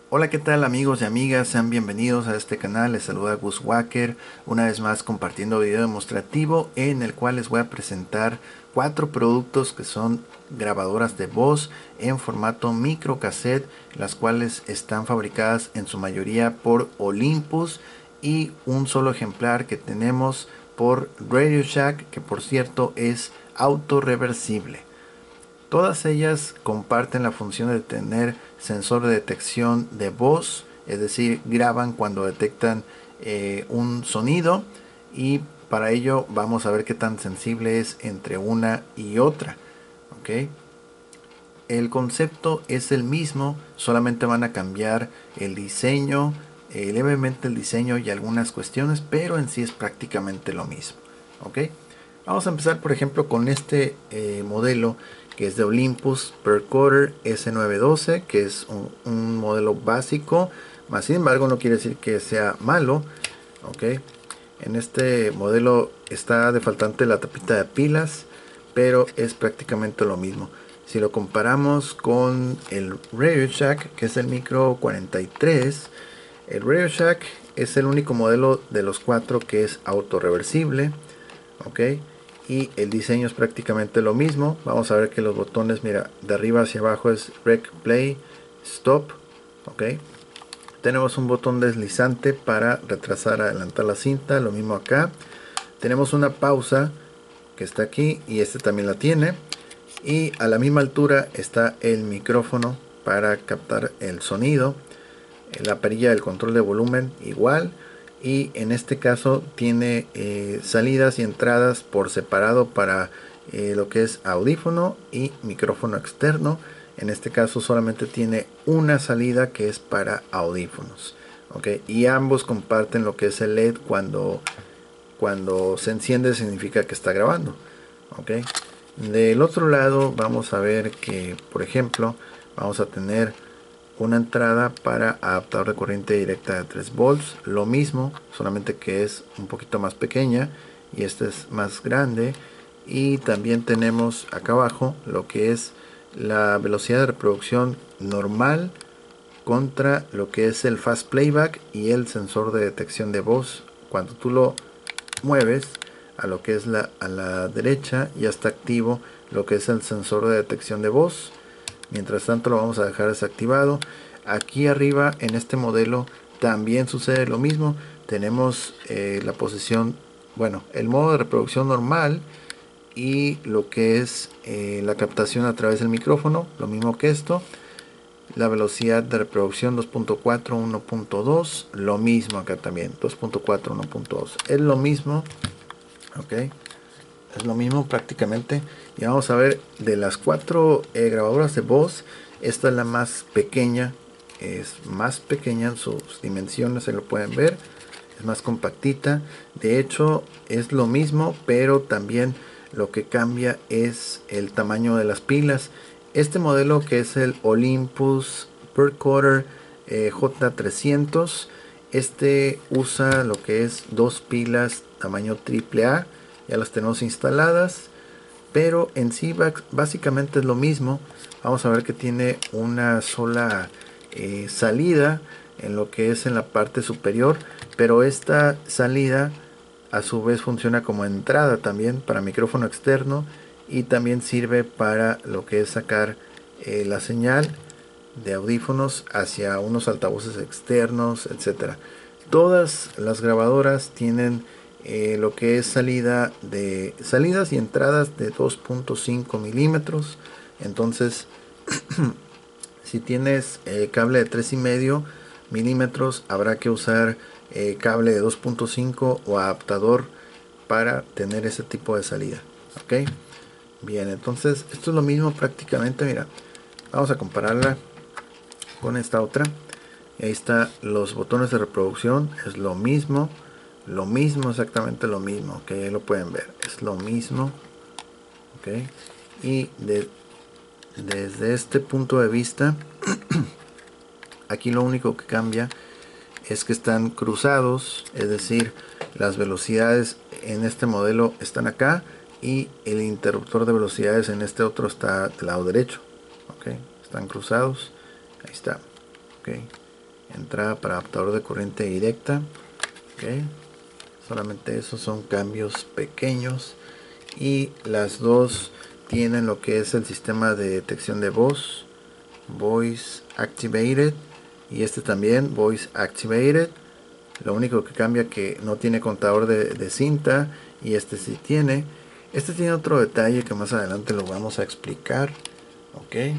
Hola, ¿qué tal amigos y amigas? Sean bienvenidos a este canal. Les saluda Gus Wacker, una vez más compartiendo video demostrativo en el cual les voy a presentar 4 productos que son grabadoras de voz en formato microcassette, las cuales están fabricadas en su mayoría por Olympus y un solo ejemplar que tenemos por Radio Shack, que por cierto es autorreversible. Todas ellas comparten la función de tener sensor de detección de voz, es decir, graban cuando detectan un sonido, y para ello vamos a ver qué tan sensible es entre una y otra. ¿Ok? El concepto es el mismo, solamente van a cambiar el diseño, levemente el diseño y algunas cuestiones, pero en sí es prácticamente lo mismo. ¿Ok? Vamos a empezar por ejemplo con este modelo que es de Olympus Percoder S912, que es un modelo básico, más sin embargo no quiere decir que sea malo. ¿Ok? En este modelo está de faltante la tapita de pilas, pero es prácticamente lo mismo. Si lo comparamos con el Radio Shack, que es el micro 43, el Radio Shack es el único modelo de los 4 que es autorreversible. ¿Ok? Y el diseño es prácticamente lo mismo. Vamos a ver que los botones, mira, de arriba hacia abajo es Rec, Play, Stop. ¿Ok? Tenemos un botón deslizante para retrasar, adelantar la cinta, lo mismo acá. Tenemos una pausa que está aquí y este también la tiene. Y a la misma altura está el micrófono para captar el sonido. La perilla del control de volumen igual. Y en este caso tiene salidas y entradas por separado para lo que es audífono y micrófono externo. En este caso solamente tiene una salida que es para audífonos. ¿Ok? Y ambos comparten lo que es el LED. Cuando se enciende significa que está grabando. ¿Ok? Del otro lado vamos a ver que, por ejemplo, vamos a tener una entrada para adaptador de corriente directa de 3 volts, lo mismo, solamente que es un poquito más pequeña y esta es más grande. Y también tenemos acá abajo lo que es la velocidad de reproducción normal contra lo que es el fast playback y el sensor de detección de voz. Cuando tú lo mueves a lo que es a la derecha, ya está activo lo que es el sensor de detección de voz. Mientras tanto lo vamos a dejar desactivado. Aquí arriba en este modelo también sucede lo mismo. Tenemos la posición, bueno, el modo de reproducción normal y lo que es la captación a través del micrófono, lo mismo que esto. La velocidad de reproducción 2.4, 1.2, lo mismo acá también, 2.4, 1.2, es lo mismo. Ok, es lo mismo prácticamente. Y vamos a ver de las 4 grabadoras de voz, esta es la más pequeña, es más pequeña en sus dimensiones, se lo pueden ver, es más compactita. De hecho es lo mismo, pero también lo que cambia es el tamaño de las pilas. Este modelo, que es el Olympus Percoder J300, este usa lo que es 2 pilas tamaño AAA. Ya las tenemos instaladas, pero en sí básicamente es lo mismo. Vamos a ver que tiene una sola salida en lo que es en la parte superior, pero esta salida a su vez funciona como entrada también para micrófono externo, y también sirve para lo que es sacar la señal de audífonos hacia unos altavoces externos, etcétera. Todas las grabadoras tienen lo que es salidas y entradas de 2.5 milímetros. Entonces, si tienes cable de 3,5 milímetros, habrá que usar cable de 2.5 o adaptador para tener ese tipo de salida. Ok, bien, entonces esto es lo mismo prácticamente. Mira, vamos a compararla con esta otra. Ahí está los botones de reproducción, es lo mismo, exactamente lo mismo. Ok, ahí lo pueden ver, es lo mismo. Ok, y desde este punto de vista, aquí lo único que cambia es que están cruzados, es decir, las velocidades en este modelo están acá y el interruptor de velocidades en este otro está del lado derecho. Ok, están cruzados, ahí está. Ok, entrada para adaptador de corriente directa. Okay. Solamente esos son cambios pequeños, y las dos tienen lo que es el sistema de detección de voz, Voice Activated, y este también Voice Activated. Lo único que cambia que no tiene contador de cinta, y este sí tiene. Este tiene otro detalle que más adelante lo vamos a explicar. Ok.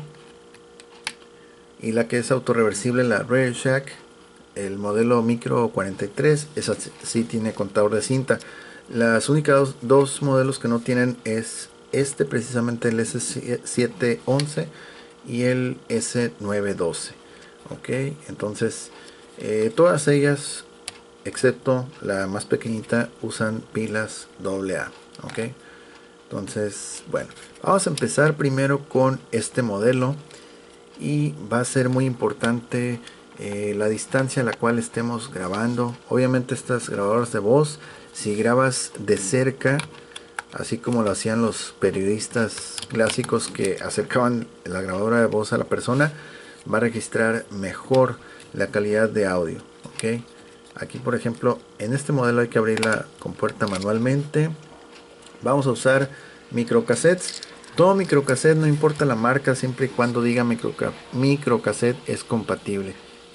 Y la que es autorreversible, la RailShack, el modelo Micro 43, esa sí tiene contador de cinta. Las únicas dos modelos que no tienen es este, precisamente el S711 y el S912. Ok, entonces todas ellas, excepto la más pequeñita, usan pilas AA. Ok, entonces, bueno, vamos a empezar primero con este modelo, y va a ser muy importante la distancia a la cual estemos grabando. Obviamente estas grabadoras de voz, si grabas de cerca, así como lo hacían los periodistas clásicos que acercaban la grabadora de voz a la persona, va a registrar mejor la calidad de audio. ¿Ok? Aquí, por ejemplo, en este modelo hay que abrir la compuerta manualmente. Vamos a usar microcassettes. Todo microcassette, no importa la marca, siempre y cuando diga microcassette, es compatible.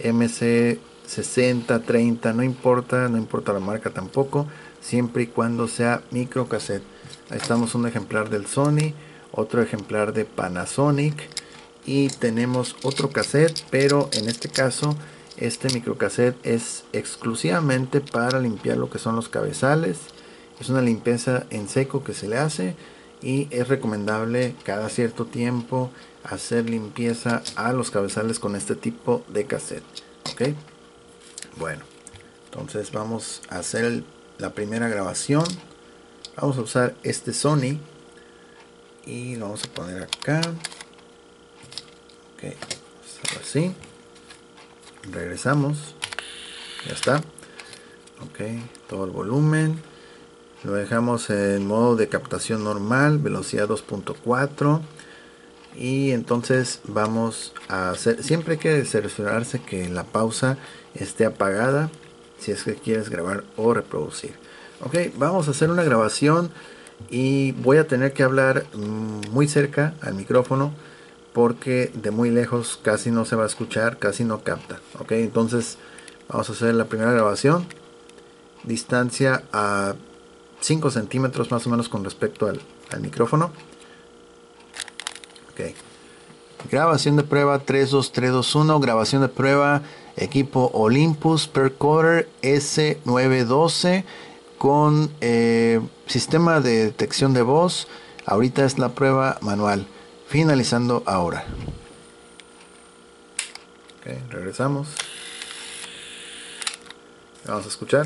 MC6030, no importa, no importa la marca tampoco, siempre y cuando sea microcassette. Ahí estamos, un ejemplar del Sony, otro ejemplar de Panasonic, y tenemos otro cassette, pero en este caso este microcassette es exclusivamente para limpiar lo que son los cabezales. Es una limpieza en seco que se le hace, y es recomendable cada cierto tiempo hacer limpieza a los cabezales con este tipo de cassette. Ok, bueno, entonces vamos a hacer la primera grabación. Vamos a usar este Sony y lo vamos a poner acá. Ok, así. Regresamos. Ya está. Ok, todo el volumen. Lo dejamos en modo de captación normal, velocidad 2.4. Y entonces vamos a hacer, siempre hay que cerciorarse que la pausa esté apagada si es que quieres grabar o reproducir. Ok, vamos a hacer una grabación, y voy a tener que hablar muy cerca al micrófono, porque de muy lejos casi no se va a escuchar, casi no capta. Ok, entonces vamos a hacer la primera grabación. Distancia a 5 centímetros más o menos con respecto al micrófono. Ok. Grabación de prueba 32321. Grabación de prueba equipo Olympus Percoder S912 con sistema de detección de voz. Ahorita es la prueba manual. Finalizando ahora. Ok, regresamos. Vamos a escuchar.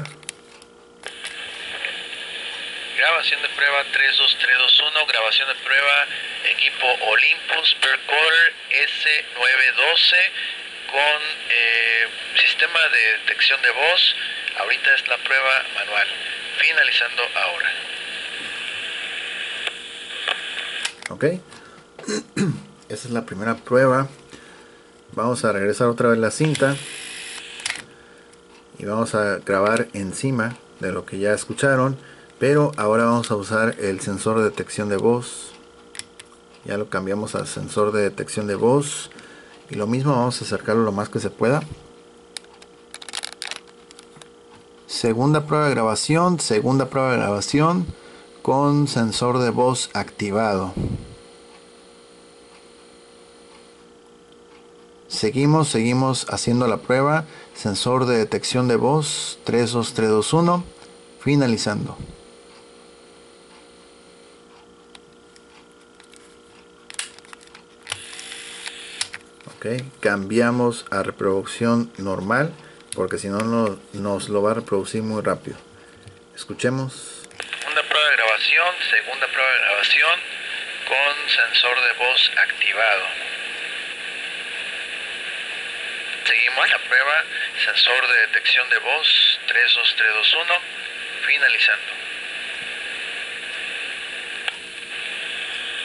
Grabación de prueba 32321, grabación de prueba equipo Olympus Percoder S912 con sistema de detección de voz. Ahorita es la prueba manual, finalizando ahora. Ok, esa es la primera prueba. Vamos a regresar otra vez la cinta y vamos a grabar encima de lo que ya escucharon, pero ahora vamos a usar el sensor de detección de voz. Ya lo cambiamos al sensor de detección de voz, y lo mismo, vamos a acercarlo lo más que se pueda. Segunda prueba de grabación con sensor de voz activado. Seguimos haciendo la prueba. Sensor de detección de voz 32321. Finalizando. Ok, cambiamos a reproducción normal, porque si no nos lo va a reproducir muy rápido. Escuchemos. Segunda prueba de grabación con sensor de voz activado. Seguimos la prueba, sensor de detección de voz 32321,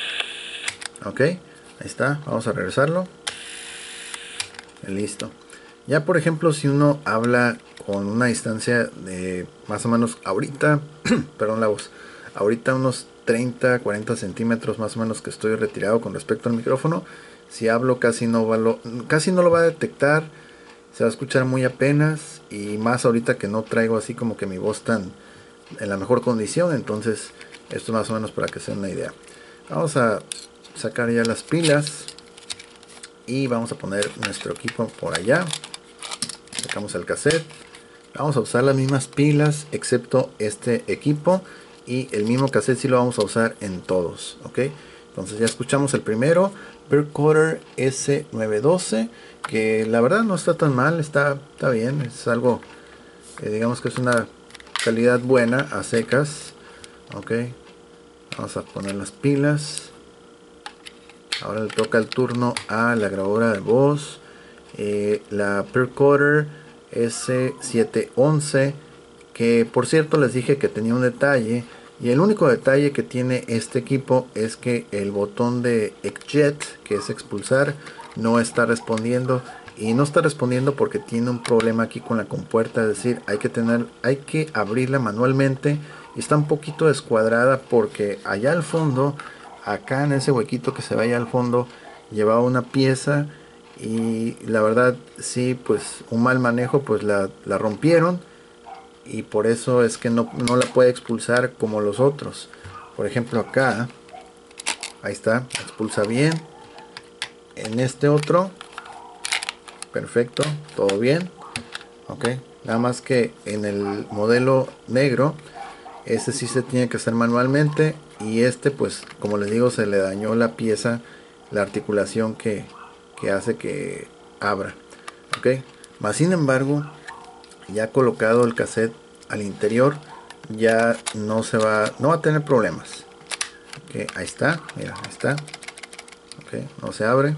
finalizando. Ok, ahí está, vamos a regresarlo. Listo. Ya por ejemplo, si uno habla con una distancia de más o menos ahorita, perdón la voz, ahorita unos 30-40 centímetros más o menos que estoy retirado con respecto al micrófono, si hablo casi no lo va a detectar, se va a escuchar muy apenas, y más ahorita que no traigo así como que mi voz tan en la mejor condición. Entonces esto más o menos para que se den una idea. Vamos a sacar ya las pilas y vamos a poner nuestro equipo por allá. Sacamos el cassette. Vamos a usar las mismas pilas excepto este equipo, y el mismo cassette sí lo vamos a usar en todos, ok. Entonces ya escuchamos el primero, Percoder S912, que la verdad no está tan mal, está bien, es algo, digamos que es una calidad buena a secas, ok. Vamos a poner las pilas. Ahora le toca el turno a la grabadora de voz, la Percoder S711, que por cierto les dije que tenía un detalle, y el único detalle que tiene este equipo es que el botón de Eject, que es expulsar, no está respondiendo, y no está respondiendo porque tiene un problema aquí con la compuerta, es decir, hay que abrirla manualmente, y está un poquito descuadrada porque allá al fondo, acá en ese huequito que se ve allá al fondo, llevaba una pieza, y la verdad sí, pues un mal manejo, pues la rompieron, y por eso es que no la puede expulsar como los otros. Por ejemplo acá, ahí está, expulsa bien. En este otro, perfecto, todo bien, ok. Nada más que en el modelo negro, este sí se tiene que hacer manualmente, y este pues como les digo se le dañó la pieza, la articulación que hace que abra, ok. Más sin embargo, ya colocado el cassette al interior, ya no va a tener problemas, ok. Ahí está, mira, ahí está, ok, no se abre.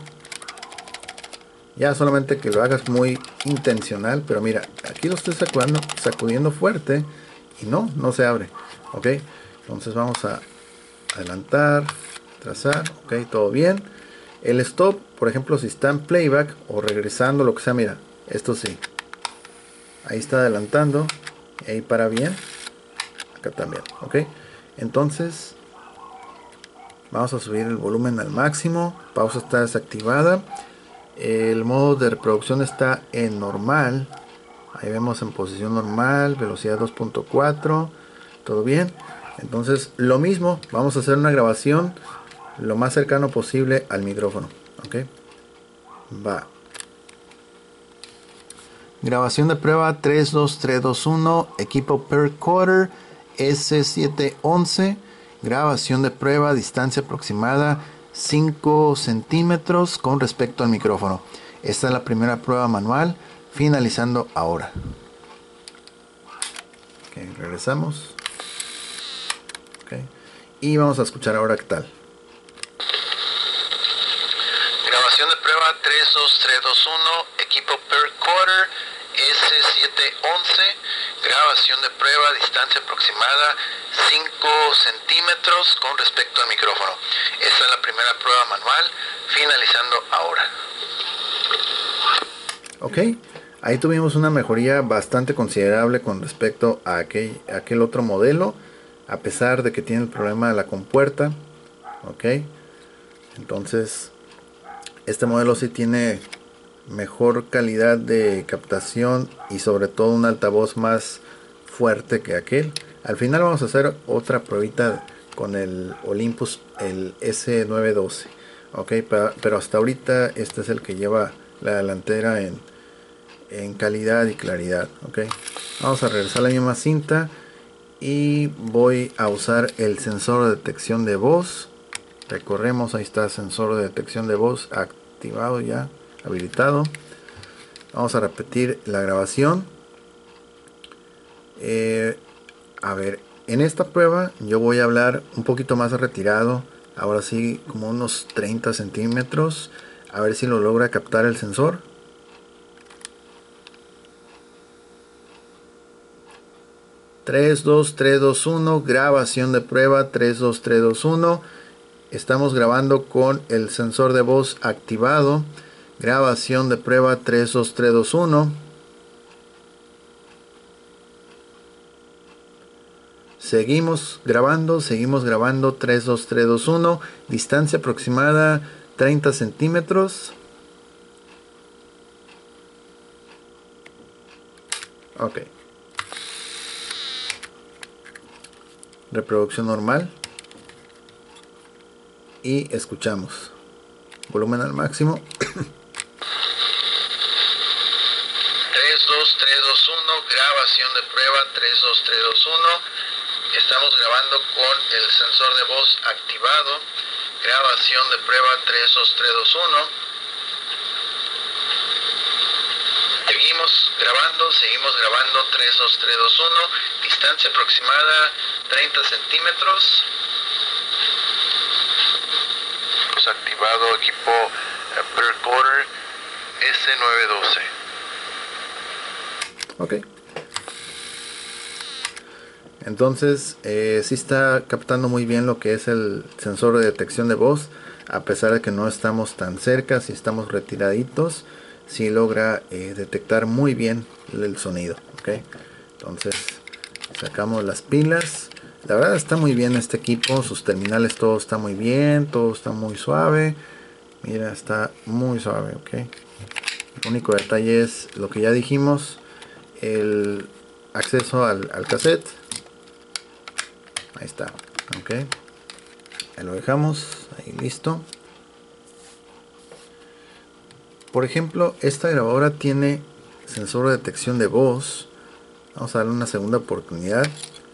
Ya solamente que lo hagas muy intencional, pero mira, aquí lo estoy sacudiendo fuerte y no se abre, ok. Entonces vamos a adelantar, trazar, ok, todo bien. El stop, por ejemplo, si está en playback o regresando, lo que sea, mira, esto sí, ahí está adelantando, y ahí para bien, acá también, ok. Entonces vamos a subir el volumen al máximo, pausa está desactivada, el modo de reproducción está en normal, ahí vemos en posición normal, velocidad 2.4, todo bien. Entonces lo mismo, vamos a hacer una grabación lo más cercano posible al micrófono, ok. Va. Grabación de prueba 32321, equipo Percoder S711. Grabación de prueba, distancia aproximada 5 centímetros con respecto al micrófono. Esta es la primera prueba manual, finalizando ahora. Okay, regresamos. Okay. Y vamos a escuchar ahora qué tal. Grabación de prueba 32321, equipo Percoder S711, grabación de prueba, distancia aproximada 5 centímetros con respecto al micrófono. Esta es la primera prueba manual, finalizando ahora. Ok, ahí tuvimos una mejoría bastante considerable con respecto a aquel otro modelo, a pesar de que tiene el problema de la compuerta, ok. Entonces este modelo sí tiene mejor calidad de captación y sobre todo un altavoz más fuerte que aquel. Al final vamos a hacer otra pruebita con el Olympus, el S912, ok, pero hasta ahorita este es el que lleva la delantera en calidad y claridad, ok. Vamos a regresar la misma cinta y voy a usar el sensor de detección de voz. Recorremos, ahí está, sensor de detección de voz activado, ya habilitado. Vamos a repetir la grabación. A ver, en esta prueba yo voy a hablar un poquito más retirado, ahora sí como unos 30 centímetros, a ver si lo logra captar el sensor. Tres, dos, 3, 2, 1, grabación de prueba 3, 2, 3, 2, 1. Estamos grabando con el sensor de voz activado. Grabación de prueba 32321. Seguimos grabando 32321. Distancia aproximada 30 centímetros. Ok. Reproducción normal. Y escuchamos. Volumen al máximo. 32321, grabación de prueba 32321. Estamos grabando con el sensor de voz activado. Grabación de prueba 32321. Seguimos grabando 32321. Distancia aproximada 30 centímetros. Activado equipo Percoder S912. Ok. Entonces, sí está captando muy bien lo que es el sensor de detección de voz. A pesar de que no estamos tan cerca, si estamos retiraditos, sí logra detectar muy bien el sonido. Ok. Entonces, sacamos las pilas. La verdad está muy bien este equipo. Sus terminales, todo está muy bien. Todo está muy suave. Mira, está muy suave. Ok. El único detalle es lo que ya dijimos. El acceso al cassette. Ahí está, ok. Ahí lo dejamos, ahí listo. Por ejemplo, esta grabadora tiene sensor de detección de voz. Vamos a darle una segunda oportunidad.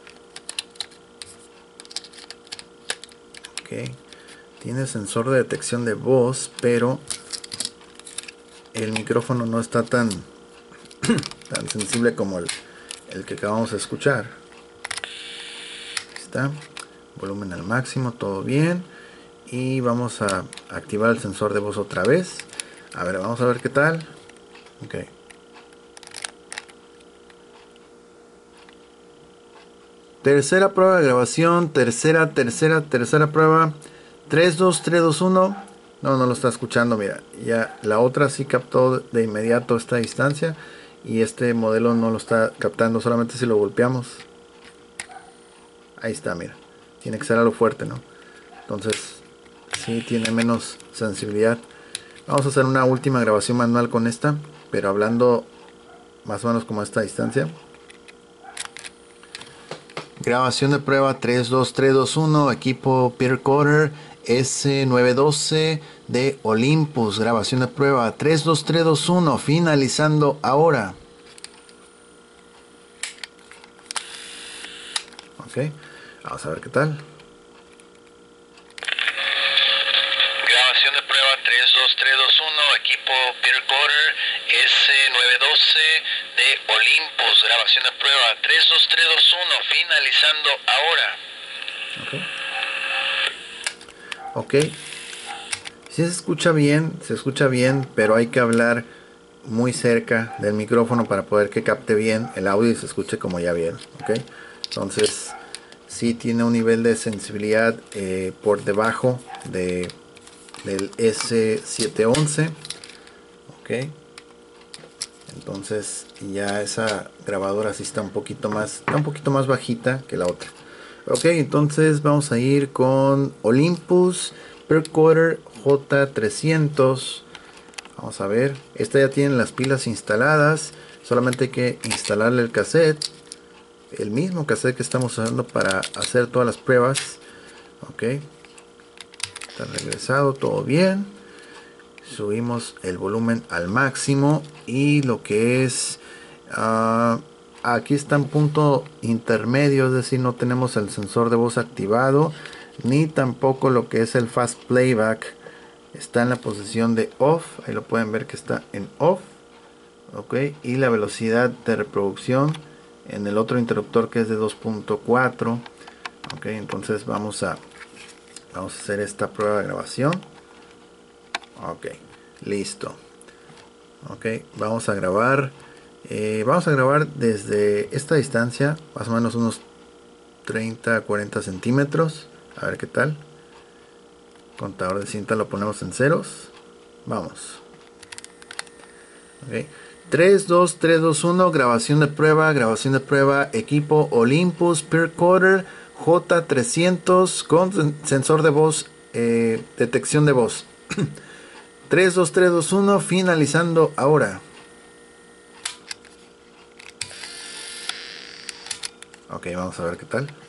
Ok. Tiene sensor de detección de voz, pero el micrófono no está tan sensible como el que acabamos de escuchar. Ahí está. Volumen al máximo, todo bien. Y vamos a activar el sensor de voz otra vez. A ver, vamos a ver qué tal. Ok. Tercera prueba de grabación. Tercera prueba. 32321. No lo está escuchando. Mira, ya la otra sí captó de inmediato esta distancia. Y este modelo no lo está captando, solamente si lo golpeamos. Ahí está, mira. Tiene que ser algo fuerte, ¿no? Entonces, sí tiene menos sensibilidad. Vamos a hacer una última grabación manual con esta, pero hablando más o menos como a esta distancia. Grabación de prueba 32321, equipo Percoder S912 de Olympus. Grabación de prueba 32321, finalizando ahora. Ok, vamos a ver qué tal. Grabación de prueba 32321, equipo Percoder S912 de Olympus. Grabación de prueba 32321, finalizando ahora. Ok. Sí se escucha bien, pero hay que hablar muy cerca del micrófono para poder que capte bien el audio y se escuche como ya bien. Ok. Entonces, sí tiene un nivel de sensibilidad por debajo del S711. Ok. Entonces ya esa grabadora sí está un poquito más bajita que la otra. Ok, entonces vamos a ir con Olympus Percoder J300. Vamos a ver, esta ya tiene las pilas instaladas, solamente hay que instalarle el cassette, el mismo cassette que estamos usando para hacer todas las pruebas. Ok, está regresado, todo bien. Subimos el volumen al máximo y lo que es aquí está en punto intermedio, es decir, no tenemos el sensor de voz activado ni tampoco lo que es el fast playback. Está en la posición de off, ahí lo pueden ver que está en off. Ok, y la velocidad de reproducción en el otro interruptor que es de 2.4. ok, entonces vamos a hacer esta prueba de grabación. Ok, listo. Ok, vamos a grabar desde esta distancia, más o menos unos 30-40 centímetros. A ver qué tal. Contador de cinta lo ponemos en ceros. Vamos. Okay. 3, 2, 3, 2, 1, grabación de prueba, equipo Olympus Peer Quarter J300 con sensor de voz, detección de voz. 3, 2, 3, 2, 1, finalizando ahora. Ok, vamos a ver qué tal. 3,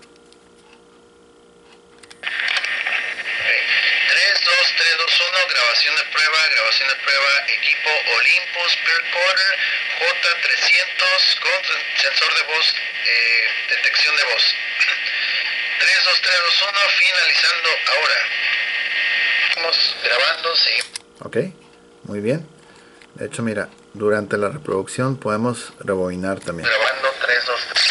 2, 3, 2, 1, grabación de prueba, equipo Olympus Peer Quarter J300 con sensor de voz, detección de voz. 3, 2, 3, 2, 1, finalizando ahora. Estamos grabando, sí. Ok, muy bien. De hecho, mira, durante la reproducción podemos rebobinar también. Grabando 3, 2, 3.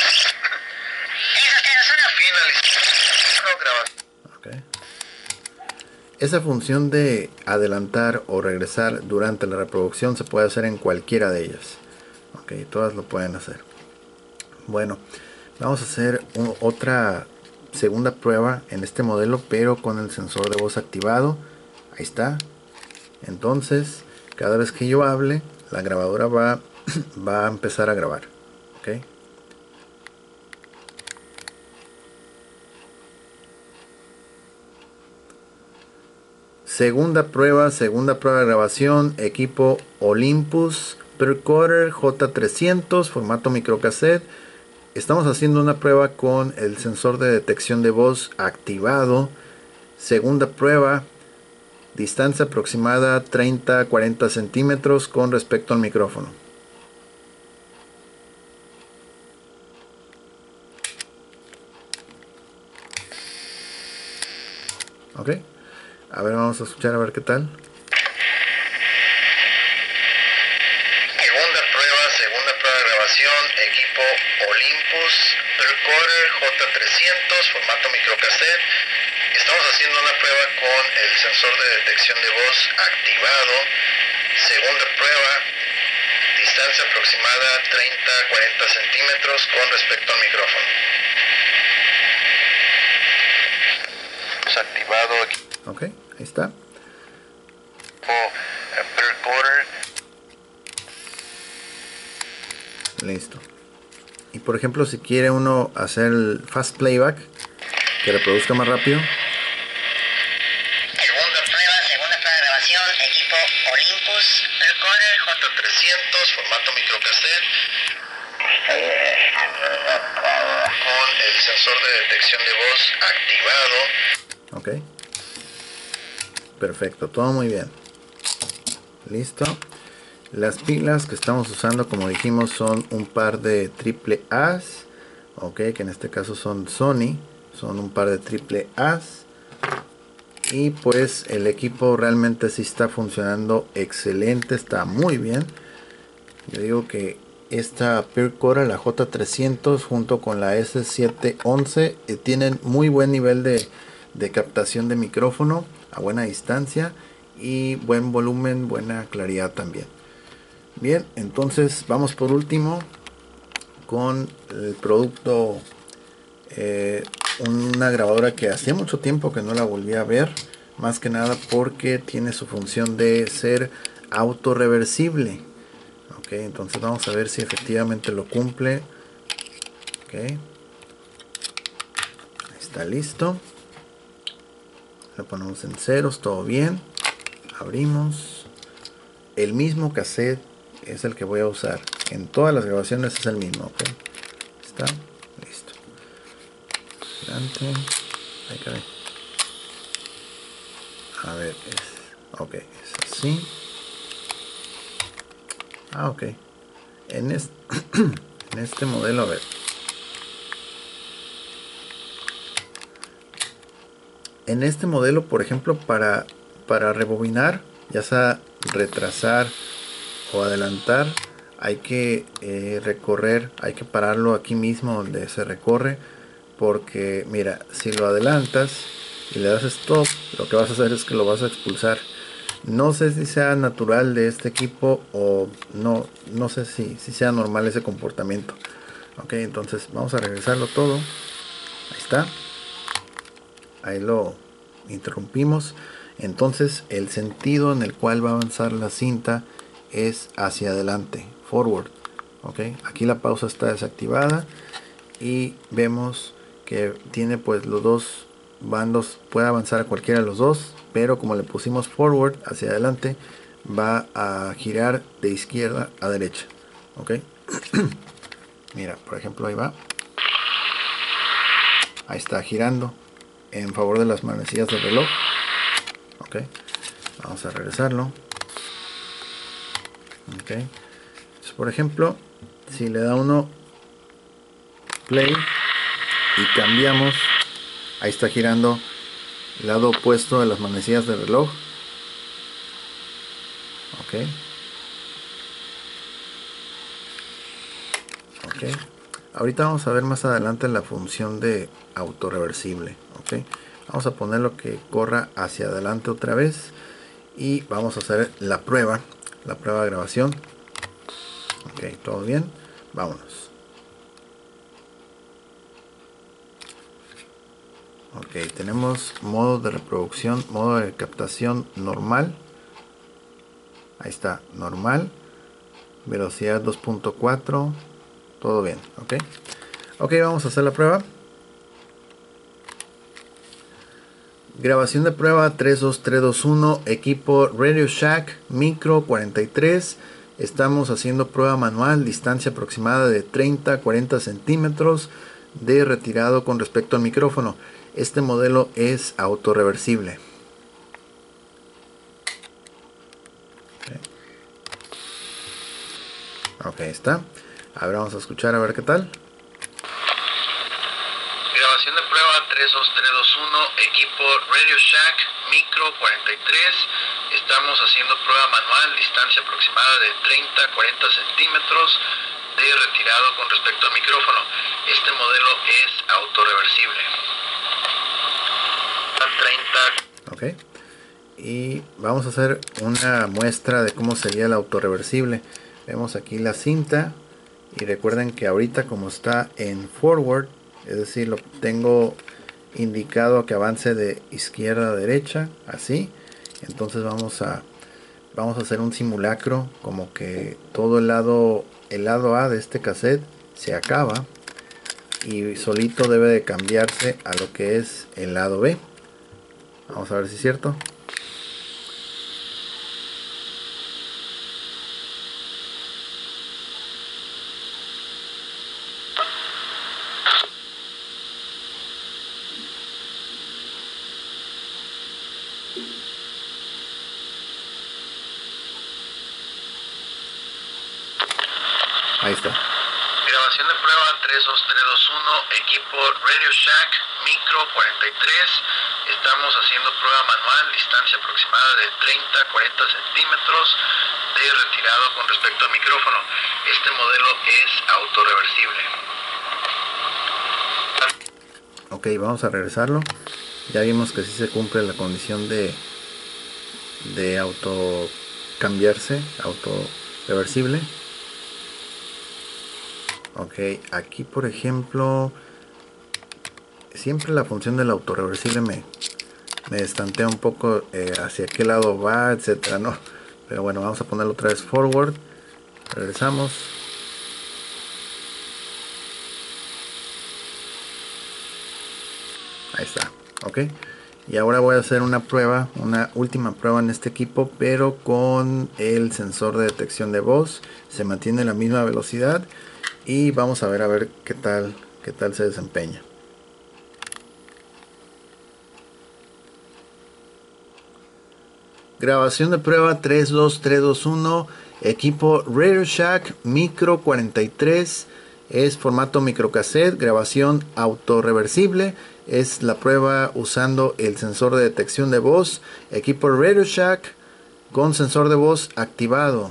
Finalizando grabación. Okay. Esa función de adelantar o regresar durante la reproducción se puede hacer en cualquiera de ellas. Ok, todas lo pueden hacer. Bueno, vamos a hacer otra segunda prueba en este modelo, pero con el sensor de voz activado. Ahí está. Entonces, cada vez que yo hable, la grabadora va a empezar a grabar. ¿Ok? Segunda prueba de grabación, equipo Olympus Peer Quarter J300, formato microcassette. Estamos haciendo una prueba con el sensor de detección de voz activado. Segunda prueba, distancia aproximada 30-40 centímetros con respecto al micrófono. Ok, a ver, vamos a escuchar a ver qué tal. Segunda prueba de grabación, equipo Olympus Peer Quarter J300, formato microcassette. Estamos haciendo una prueba con el sensor de detección de voz activado. Segunda prueba, distancia aproximada 30-40 centímetros con respecto al micrófono. Activado. Ok, ahí está. Peer Quarter. Listo. Y por ejemplo, si quiere uno hacer el fast playback, que reproduzca más rápido. Segunda prueba de grabación, equipo Olympus Peer Quarter J300, formato microcassette. Con el sensor de detección de voz activado. Ok. Perfecto, todo muy bien. Listo. Las pilas que estamos usando, como dijimos, son un par de triple A's. Ok, que en este caso son Sony. Son un par de triple A's. Y pues el equipo realmente sí está funcionando excelente, está muy bien. Yo digo que esta Peer Quarter, la J300 junto con la S711 tienen muy buen nivel de captación de micrófono a buena distancia y buen volumen, buena claridad también. Bien, entonces vamos por último con el producto, una grabadora que hacía mucho tiempo que no la volví a ver, más que nada porque tiene su función de ser autorreversible. Ok, entonces vamos a ver si efectivamente lo cumple. Ok, está listo. Lo ponemos en ceros, todo bien. Abrimos. El mismo cassette es el que voy a usar. En todas las grabaciones es el mismo. Ok, está listo. Adelante. Ahí cabe. A ver, ok, es así. Ah, ok. En este, en este modelo, a ver. En este modelo, por ejemplo, para rebobinar, ya sea retrasar o adelantar, hay que recorrer, hay que pararlo aquí mismo donde se recorre, porque mira, si lo adelantas y le das stop, lo que vas a hacer es que lo vas a expulsar. No sé si sea natural de este equipo o no sé si sea normal ese comportamiento. Ok, entonces vamos a regresarlo todo. Ahí está. Ahí lo interrumpimos. Entonces el sentido en el cual va a avanzar la cinta es hacia adelante, forward. Ok, aquí la pausa está desactivada y vemos que tiene pues los dos bandos, puede avanzar a cualquiera de los dos, pero como le pusimos forward, hacia adelante, va a girar de izquierda a derecha. Ok, mira, por ejemplo, ahí va, ahí está girando en favor de las manecillas del reloj. Ok, vamos a regresarlo. Ok, entonces, por ejemplo, si le da uno play y cambiamos, ahí está girando el lado opuesto de las manecillas del reloj. Ok, ok, ahorita vamos a ver más adelante la función de autorreversible. Ok, vamos a ponerlo que corra hacia adelante otra vez y vamos a hacer la prueba de grabación. Ok, todo bien, vámonos. Ok, tenemos modo de reproducción, modo de captación normal. Ahí está, normal, velocidad 2.4, todo bien. Ok, ok, vamos a hacer la prueba. Grabación de prueba 32321, equipo Radio Shack Micro 43. Estamos haciendo prueba manual, distancia aproximada de 30-40 centímetros de retirado con respecto al micrófono. Este modelo es autorreversible. Ok, está. Ahora vamos a escuchar a ver qué tal. Grabación de prueba 32321, equipo Radio Shack Micro 43. Estamos haciendo prueba manual, distancia aproximada de 30-40 centímetros de retirado con respecto al micrófono. Este modelo es autorreversible. 30. Ok, y vamos a hacer una muestra de cómo sería el autorreversible. Vemos aquí la cinta y recuerden que ahorita como está en forward, es decir, lo tengo indicado que avance de izquierda a derecha, así. Entonces vamos a hacer un simulacro como que todo el lado A de este cassette se acaba y solito debe de cambiarse a lo que es el lado B. Vamos a ver si es cierto. Ahí está. Grabación de prueba 32321, equipo Radio Shack Micro 43. Estamos haciendo prueba manual, distancia aproximada de 30-40 centímetros de retirado con respecto al micrófono. Este modelo es autorreversible. Ok, vamos a regresarlo. Ya vimos que sí se cumple la condición de auto cambiarse, auto reversible. Ok, aquí por ejemplo, siempre la función del autorreversible me estantea un poco hacia qué lado va, etcétera, ¿no? Pero bueno, vamos a ponerlo otra vez forward. Regresamos. Ahí está, ok. Y ahora voy a hacer una prueba, una última prueba en este equipo, pero con el sensor de detección de voz. Se mantiene la misma velocidad y vamos a ver qué tal se desempeña. Grabación de prueba 32321, equipo Radio Shack Micro 43, es formato microcassette, grabación autorreversible, es la prueba usando el sensor de detección de voz, equipo Radio Shack con sensor de voz activado.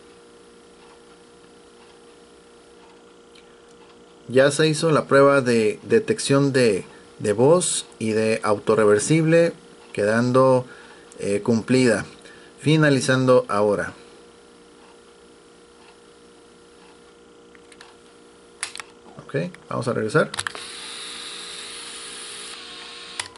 Ya se hizo la prueba de detección de voz y de autorreversible, quedando cumplida. Finalizando ahora. Ok, vamos a regresar.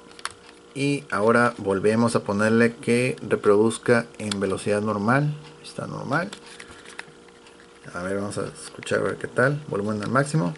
Y ahora volvemos a ponerle que reproduzca en velocidad normal. Ahí está normal. A ver, vamos a escuchar a ver qué tal. Volumen al máximo.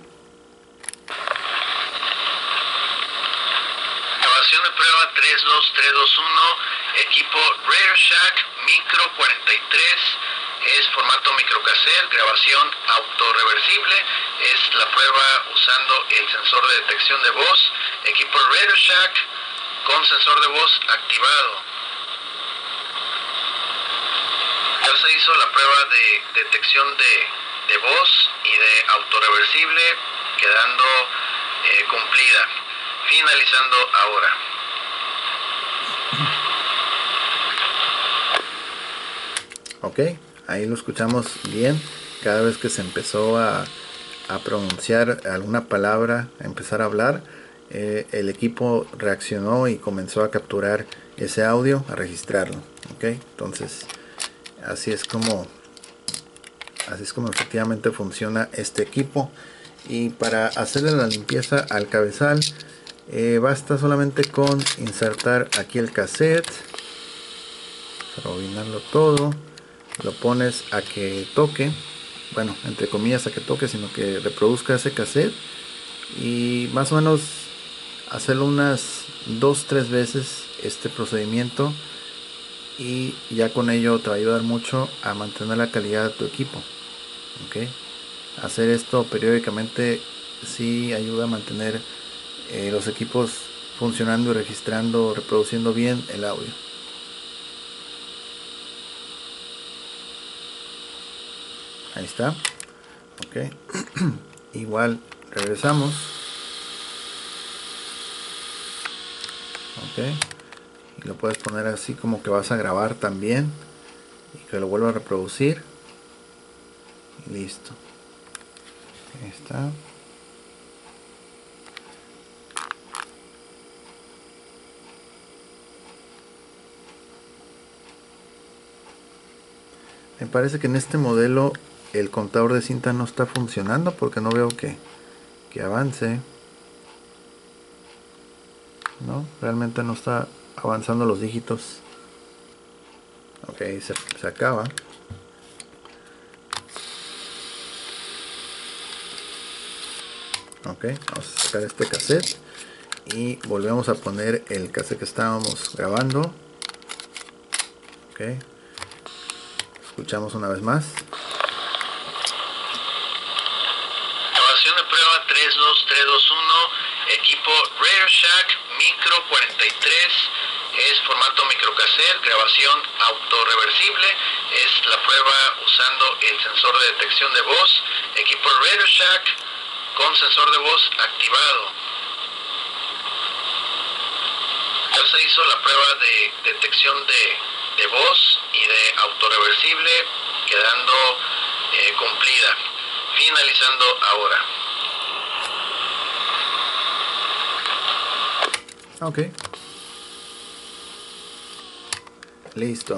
Grabación de prueba 32321, equipo Radio Shack Micro 43, es formato microcassette, grabación autorreversible, es la prueba usando el sensor de detección de voz, equipo Radio Shack con sensor de voz activado. Ya se hizo la prueba de detección de voz y de autorreversible, quedando cumplida. Finalizando ahora. Ok, ahí lo escuchamos bien. Cada vez que se empezó a pronunciar alguna palabra, a empezar a hablar, el equipo reaccionó y comenzó a capturar ese audio, a registrarlo. Ok, entonces así es como efectivamente funciona este equipo. Y para hacerle la limpieza al cabezal, basta solamente con insertar aquí el cassette, rebobinarlo todo, lo pones a que toque, bueno, entre comillas a que toque, sino que reproduzca ese cassette, y más o menos hacerlo unas 2-3 veces este procedimiento, y ya con ello te va a ayudar mucho a mantener la calidad de tu equipo. ¿Ok? Hacer esto periódicamente sí ayuda a mantener los equipos funcionando y registrando, reproduciendo bien el audio. Ahí está. Ok. Igual regresamos. Ok. Y lo puedes poner así como que vas a grabar también. Y que lo vuelva a reproducir. Y listo. Ahí está. Me parece que en este modelo el contador de cinta no está funcionando porque no veo que avance. No, realmente no está avanzando los dígitos. Ok, se acaba. Ok, vamos a sacar este cassette y volvemos a poner el cassette que estábamos grabando. Ok, escuchamos una vez más. Grabación de prueba 32321, equipo Radio Shack Micro 43, es formato microcassette, grabación autorreversible, es la prueba usando el sensor de detección de voz, equipo Radio Shack con sensor de voz activado. Ya se hizo la prueba de detección de voz y de autorreversible, quedando cumplida. Finalizando ahora. Ok. Listo.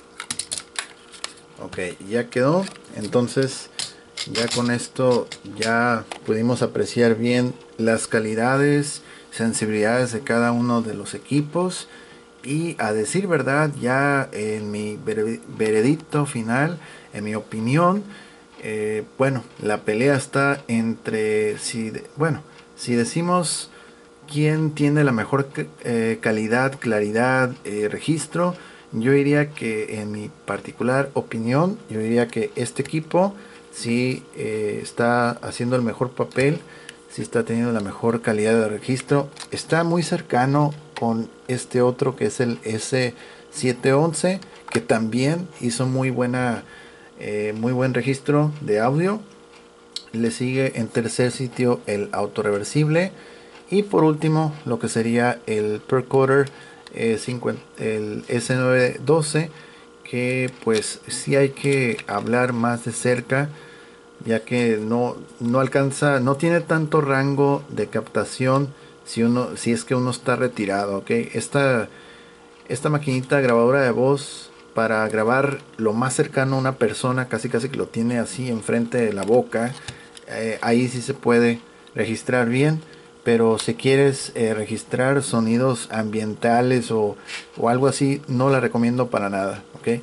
Ok, ya quedó. Entonces, ya con esto ya pudimos apreciar bien las calidades, sensibilidades de cada uno de los equipos. Y a decir verdad, ya en mi veredicto final, en mi opinión, bueno, la pelea está entre si decimos quién tiene la mejor calidad, claridad, registro, yo diría que en mi particular opinión, yo diría que este equipo sí está haciendo el mejor papel, sí está teniendo la mejor calidad de registro, está muy cercano con este otro que es el S711, que también hizo muy buen registro de audio. Le sigue en tercer sitio el autorreversible, y por último lo que sería el Percoder el S912, que pues sí hay que hablar más de cerca, ya que no alcanza, no tiene tanto rango de captación si es que uno está retirado. ¿Ok? Esta maquinita grabadora de voz, para grabar lo más cercano a una persona, casi casi que lo tiene así enfrente de la boca, ahí sí se puede registrar bien. Pero si quieres registrar sonidos ambientales o algo así, no la recomiendo para nada. ¿Ok?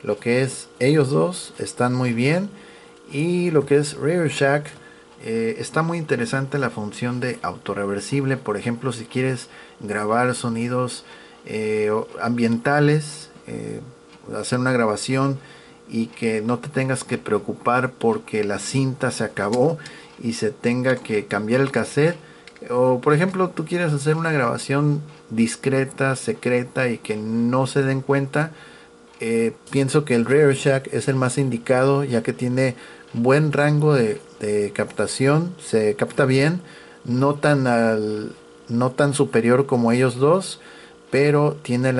lo que es ellos dos están muy bien, y lo que es Radio Shack, está muy interesante la función de autorreversible. Por ejemplo, si quieres grabar sonidos ambientales, hacer una grabación y que no te tengas que preocupar porque la cinta se acabó y se tenga que cambiar el cassette, o por ejemplo tú quieres hacer una grabación discreta, secreta y que no se den cuenta, pienso que el Radio Shack es el más indicado, ya que tiene buen rango de captación, se capta bien, no tan no tan superior como ellos dos, pero tiene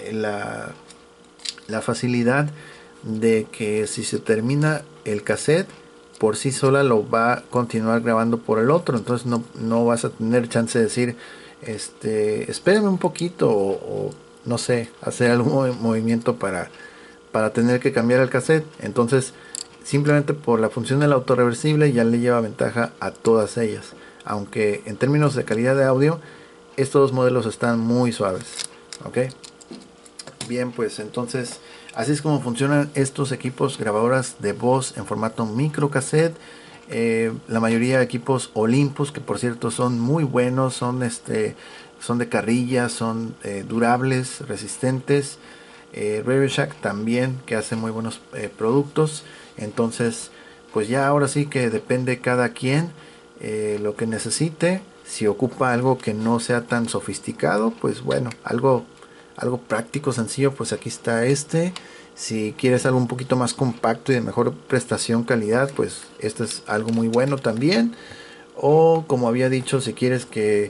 la facilidad de que si se termina el cassette, por sí sola lo va a continuar grabando por el otro. Entonces no vas a tener chance de decir, espérame un poquito, o no sé, hacer algún movimiento para tener que cambiar el cassette. Entonces, simplemente por la función del autorreversible ya le lleva ventaja a todas ellas. Aunque en términos de calidad de audio, estos dos modelos están muy suaves. Ok. Bien, pues entonces así es como funcionan estos equipos grabadoras de voz en formato microcassette. La mayoría de equipos Olympus, que por cierto son muy buenos, son de carrilla, son durables, resistentes. Radio Shack también, que hace muy buenos productos. Entonces, pues ya ahora sí que depende cada quien lo que necesite. Si ocupa algo que no sea tan sofisticado, pues bueno, algo práctico, sencillo, pues aquí está este. Si quieres algo un poquito más compacto y de mejor prestación, calidad, pues este es algo muy bueno también. O como había dicho, si quieres que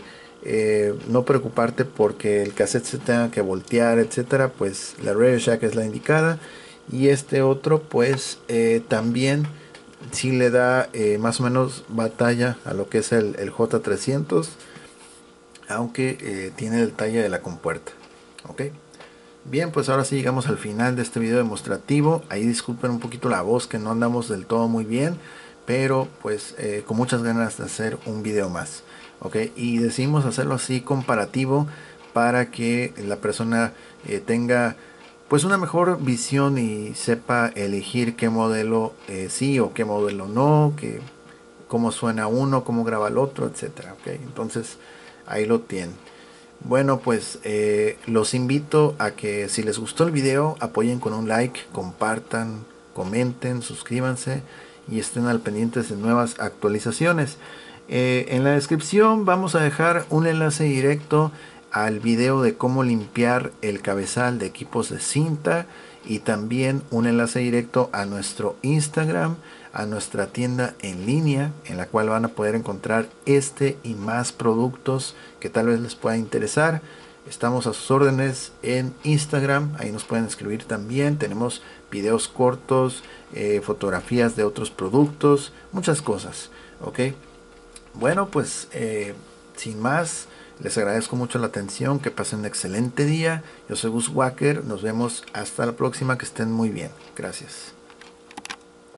no preocuparte porque el cassette se tenga que voltear, etcétera, pues la Radio Shack es la indicada. Y este otro, pues también sí le da más o menos batalla a lo que es el J300, aunque tiene el detalle de la compuerta. Ok. Bien, pues ahora sí llegamos al final de este video demostrativo. Ahí disculpen un poquito la voz, que no andamos del todo muy bien, pero pues con muchas ganas de hacer un video más. Ok, y decidimos hacerlo así comparativo para que la persona tenga pues una mejor visión y sepa elegir qué modelo sí o qué modelo no, que cómo suena uno, cómo graba el otro, etcétera. Ok, entonces ahí lo tienen. Bueno, pues los invito a que si les gustó el video, apoyen con un like, compartan, comenten, suscríbanse y estén al pendientes de nuevas actualizaciones. En la descripción vamos a dejar un enlace directo al video de cómo limpiar el cabezal de equipos de cinta, y también un enlace directo a nuestro Instagram, a nuestra tienda en línea, en la cual van a poder encontrar este y más productos que tal vez les pueda interesar. Estamos a sus órdenes en Instagram, ahí nos pueden escribir también. Tenemos videos cortos, fotografías de otros productos, muchas cosas. Ok, bueno, pues sin más, les agradezco mucho la atención, que pasen un excelente día. Yo soy Gus Wacker, nos vemos hasta la próxima, que estén muy bien. Gracias.